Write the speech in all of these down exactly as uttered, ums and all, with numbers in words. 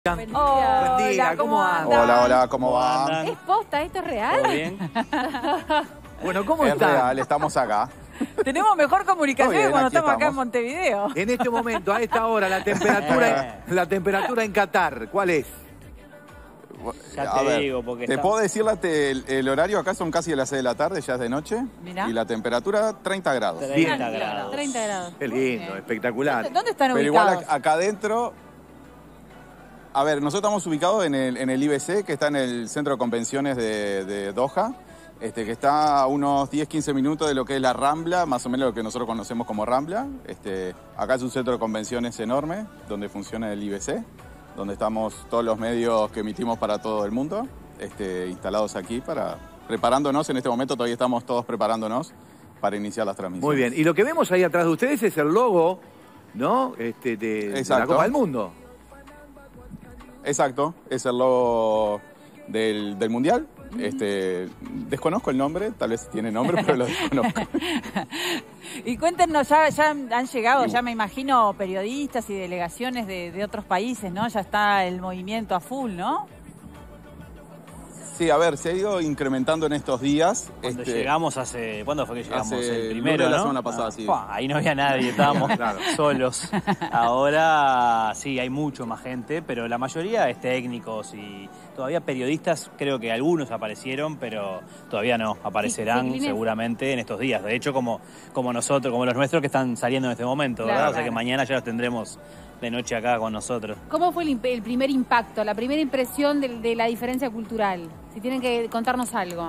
Buen día. Hola, Buen día, ¿cómo, ¿cómo andan? Hola, hola, ¿cómo va? ¿Es posta? ¿Esto es real? ¿Todo bien? Bueno, ¿cómo Es están? real, estamos acá. Tenemos mejor comunicación Bien, que cuando aquí estamos, acá en estamos. Montevideo. En este momento, a esta hora, la temperatura, la temperatura en Qatar, ¿cuál es? Ya A te ver, digo, porque te está- puedo decir la te- el, el horario acá son casi las seis de la tarde, ya es de noche. Mirá. Y la temperatura treinta grados. treinta Bien. grados. treinta grados. Qué lindo, espectacular. ¿Dónde están Pero igual ubicados? ac- acá adentro... A ver, nosotros estamos ubicados en el, en el I B C, que está en el Centro de Convenciones de, de Doha, este, que está a unos diez, quince minutos de lo que es la Rambla, más o menos lo que nosotros conocemos como Rambla. Este, acá es un centro de convenciones enorme, donde funciona el I B C, donde estamos todos los medios que emitimos para todo el mundo, este, instalados aquí, para preparándonos. En este momento todavía estamos todos preparándonos para iniciar las transmisiones. Muy bien. Y lo que vemos ahí atrás de ustedes es el logo, ¿no? Este, de, de la Exacto. Copa del Mundo. Exacto, es el logo del, del Mundial. Este, desconozco el nombre, tal vez tiene nombre, pero lo desconozco. Y cuéntenos, ya, ya han llegado, ya me imagino, periodistas y delegaciones de, de otros países, ¿no? Ya está el movimiento a full, ¿no? Sí, a ver, se ha ido incrementando en estos días. Cuando este, llegamos hace... ¿Cuándo fue que llegamos? hace El el primero, lunes de la ¿no? semana pasada, Ah, sí. pua, ahí no había nadie, estábamos Claro. solos. Ahora sí, hay mucho más gente, pero la mayoría es técnicos y todavía periodistas, creo que algunos aparecieron, pero todavía no, aparecerán Sí, sí, seguramente en estos días. De hecho, como, como nosotros, como los nuestros que están saliendo en este momento, Claro, ¿verdad? O sea claro. que mañana ya los tendremos de noche acá con nosotros. ¿Cómo fue el, imp- el primer impacto, la primera impresión de, de la diferencia cultural? Si tienen que contarnos algo.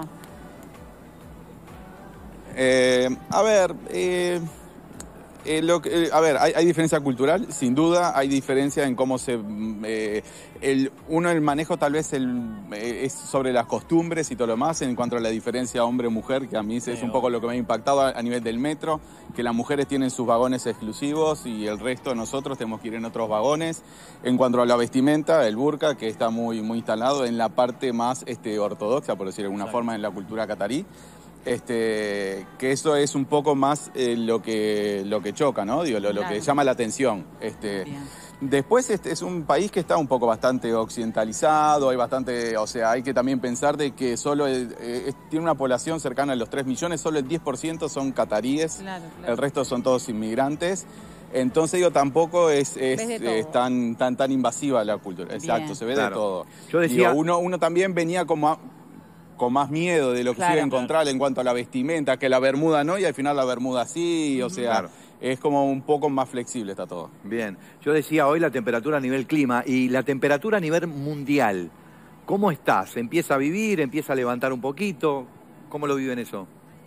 Eh, a ver, eh, eh, lo que- eh, a ver, hay, hay diferencia cultural, sin duda, hay diferencia en cómo se... mm, eh, el, uno, el manejo tal vez el, eh, es sobre las costumbres y todo lo más, en cuanto a la diferencia hombre-mujer, que a mí es un poco lo que me ha impactado a, a nivel del metro, que las mujeres tienen sus vagones exclusivos y el resto de nosotros tenemos que ir en otros vagones. En cuanto a la vestimenta, el burka, que está muy, muy instalado en la parte más este, ortodoxa, por decir de alguna Exacto. forma, en la cultura catarí. Este, que eso es un poco más eh, lo que lo que choca, ¿no? Digo, lo, lo Claro. que llama la atención. Este, Bien. después este es un país que está un poco bastante occidentalizado, hay bastante, o sea, hay que también pensar de que solo el- eh, es- tiene una población cercana a los tres millones, solo el diez por ciento son cataríes, Claro, claro. el resto son todos inmigrantes. Entonces digo, tampoco es, es, Ves de todo. es tan, tan, tan invasiva la cultura. Exacto, Bien. se ve Claro. de todo. Yo decía- Digo, uno, uno también venía como a- con más miedo de lo que Claro. se iba a encontrar en cuanto a la vestimenta, que la bermuda no, y al final la bermuda sí, o sea, Claro. es como un poco más flexible está todo. Bien. Yo decía hoy la temperatura a nivel clima y la temperatura a nivel mundial. ¿Cómo está? ¿Se empieza a vivir? ¿Empieza a levantar un poquito? ¿Cómo lo viven eso?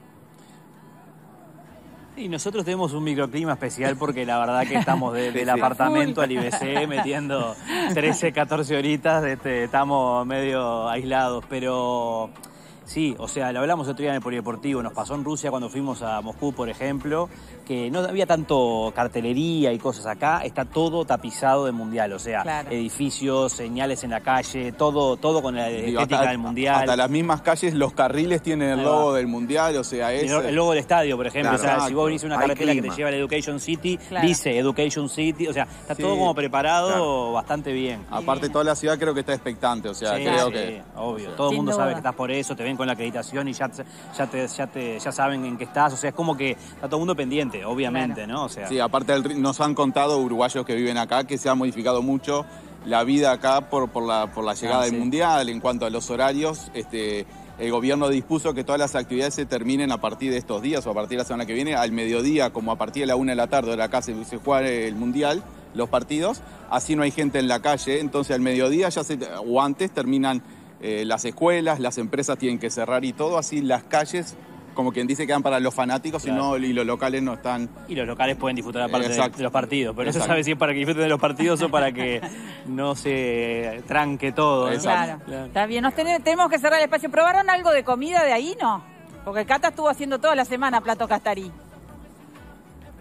Y nosotros tenemos un microclima especial porque la verdad que estamos de- Sí, del sí. apartamento al I B C metiendo trece, catorce horitas, este, estamos medio aislados, pero sí, o sea, lo hablamos otro día en el polideportivo, nos pasó en Rusia cuando fuimos a Moscú, por ejemplo, que no había tanto cartelería y cosas acá, está todo tapizado de mundial, o sea, Claro. edificios, señales en la calle, todo, todo con la Digo, estética hasta, del mundial. hasta las mismas calles, los carriles tienen el Ahí logo va. del mundial, o sea, es... El, el logo del estadio, por ejemplo. Claro. O sea, si Exacto. vos venís a una Hay carretera que clima. te lleva a la Education City, Claro. dice Education City. O sea, está Sí. todo como preparado Claro. bastante bien. Aparte toda la ciudad creo que está expectante, o sea, Sí, creo sí, que... obvio. o sea, Todo el Sin mundo duda. sabe que estás por eso, te ven con la acreditación y ya, te- ya, te, ya, te, ya saben en qué estás. O sea, es como que está todo el mundo pendiente, obviamente, Claro. ¿no? O sea, Sí, aparte del ri- nos han contado uruguayos que viven acá que se ha modificado mucho la vida acá por, por, la, por la llegada Ah, del sí. Mundial. En cuanto a los horarios, este, el gobierno dispuso que todas las actividades se terminen a partir de estos días o a partir de la semana que viene, al mediodía, como a partir de la una de la tarde, ahora acá se, se juega el Mundial, los partidos, así no hay gente en la calle, entonces al mediodía ya se, o antes terminan eh, las escuelas, las empresas tienen que cerrar y todo, así las calles, como quien dice, quedan para los fanáticos y, Claro. no, y los locales no están... y los locales pueden disfrutar aparte de, Exacto. de los partidos. Pero no se Exacto. sabe si es para que disfruten de los partidos o para que no se tranque todo, ¿no? Exacto. Claro. Está bien, nos ten- tenemos que cerrar el espacio. ¿Probaron algo de comida de ahí, no? Porque Cata estuvo haciendo toda la semana plato castarí.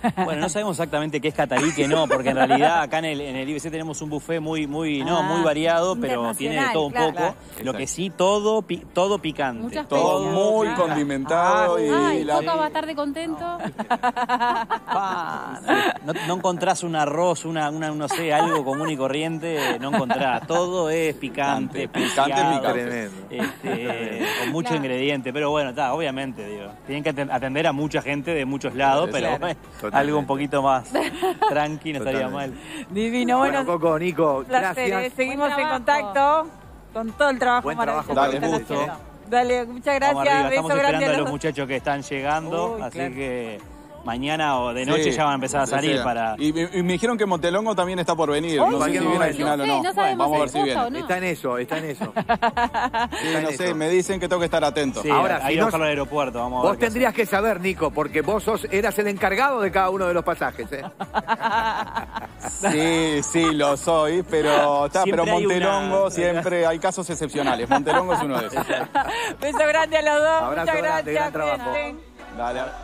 Bueno, no sabemos exactamente qué es catarí, que no, porque en realidad acá en el, en el I B C tenemos un buffet muy, muy, no, Ah, muy variado, pero tiene de todo un claro, poco. claro. Lo que sí, todo, pi- todo picante. Muchas Todo especias. muy Ah. condimentado y Ay, la- Coca va a estar de contento. Pa, no, no encontrás un arroz, una, una, no sé, algo común y corriente, no encontrás. Todo es picante, Picante, preciado, picante. Tremendo. este, con mucho Claro. ingrediente. Pero bueno, está, obviamente, digo, tienen que aten- atender a mucha gente de muchos lados, pero Claro. bueno, Totalmente. algo un poquito más tranqui no estaría mal. Totalmente. Divino, Bueno, bueno, Coco, Nico, un placer, gracias. eh. Seguimos Buen en trabajo. contacto con todo el trabajo Buen maravilloso trabajo, que dale, están gusto. haciendo. Dale, muchas Vamos gracias. arriba, Beso estamos grande esperando a a los los dos. muchachos que están llegando, Uy, así claro. que mañana o de noche Sí, ya van a empezar a sí, salir sí. para... Y, y me dijeron que Montelongo también está por venir. Ay, no sé sí. si viene al No final sé, o no. no sabemos Vamos a si ver si es viene. posta o no. Está en eso, está en eso. Sí, no en sé, eso. me dicen que tengo que estar atento. Sí, Ahora, ahí si a no- buscarlo al aeropuerto, vamos a ver Vos qué tendrías que saber, Nico, porque vos sos, eras el encargado de cada uno de los pasajes, ¿eh? Sí, sí, lo soy, pero, está, Siempre pero hay una- Montelongo siempre hay casos excepcionales. Montelongo es uno de esos. Beso grande a los dos. Abrazo Muchas grande, gracias. gran trabajo. cuídense. Dale.